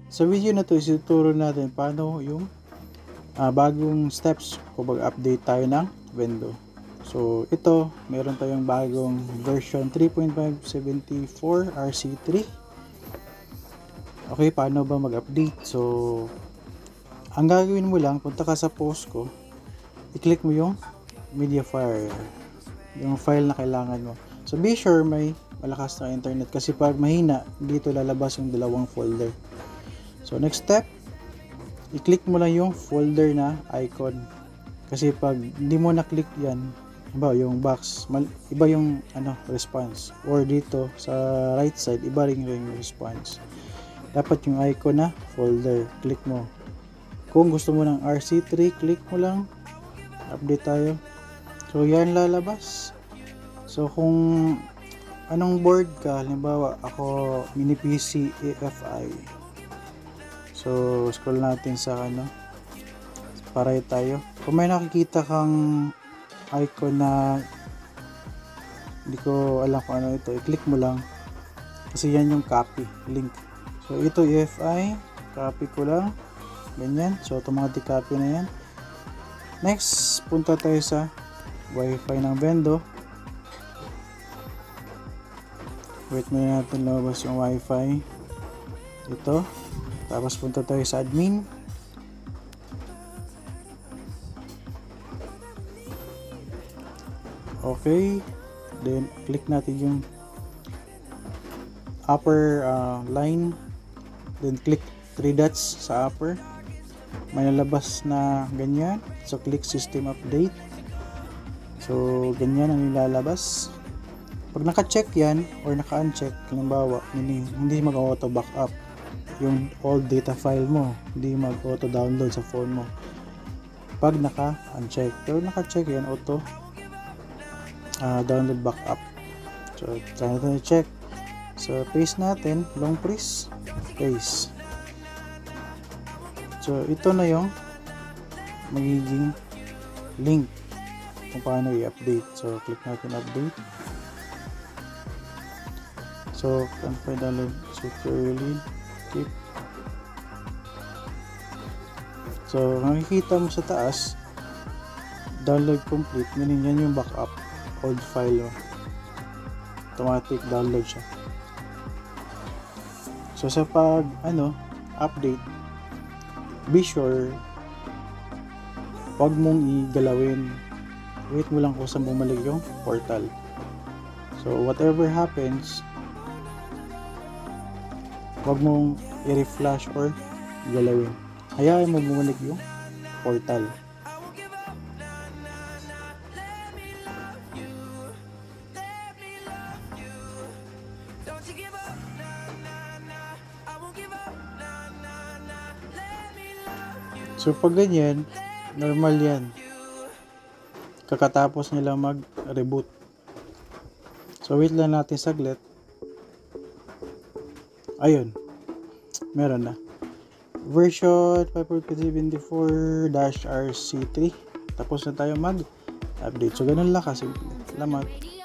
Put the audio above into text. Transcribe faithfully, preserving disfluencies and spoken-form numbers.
Sa video na to, isituro natin paano yung uh, bagong steps kung mag-update tayo ng Vendo. So ito, meron tayong bagong version three point five seventy-four R C three. Okay, paano ba mag-update? So ang gagawin mo lang, punta ka sa post ko, i-click mo yung media file, yung file na kailangan mo. So be sure may malakas na internet, kasi pag mahina, dito lalabas yung dalawang folder. So next step, i-click mo lang yung folder na icon, kasi pag hindi mo na-click yan, iba yung box, iba yung ano, response, or dito sa right side, iba rin yung response. Dapat yung icon na folder, click mo. Kung gusto mo ng R C three, click mo lang, update tayo. So yan lalabas. So kung anong board ka, halimbawa ako mini P C A F I. So scroll natin sa ano, pareho tayo. Kung may nakikita kang icon na hindi ko alam kung ano ito, i-click mo lang, kasi yan yung copy link. So ito A F I, copy ko lang, ganyan. So automatic copy na yan. Next, punta tayo sa Wi-Fi ng Vendo. Wait muna natin lumabas yung Wi-Fi. Ito. Tapos punta tayo sa admin. Okay. Then click natin yung upper uh, line. Then click three dots sa upper. May nalabas na ganyan. So click system update. So ganyan ang nilalabas. Pag naka-check yan or naka-uncheck, halimbawa hindi, hindi mag-auto backup yung old data file mo, hindi mag-auto download sa phone mo pag naka-uncheck. Pero naka-check yan, auto uh, download backup. So try natin i-check. So paste natin, long press, paste. So ito na yung magiging link kung paano i-update. So click natin update. So confirm download securely, keep. So makikita mo sa taas, download complete, meaning yan yung backup old file mo. Automatic download siya. So sa pag ano update, be sure wag mong igalawin, wait mo lang kung saan bumalik yung portal. So whatever happens, wag mong i-reflash or galawin, hayaan mo bumalik yung portal. So pag ganyan, normal yan, kakatapos nila mag-reboot. So wait lang natin saglit. Ayun, meron na version five point seventy-four R C three. Tapos na tayo mag-update. So ganun lang kasi. Salamat.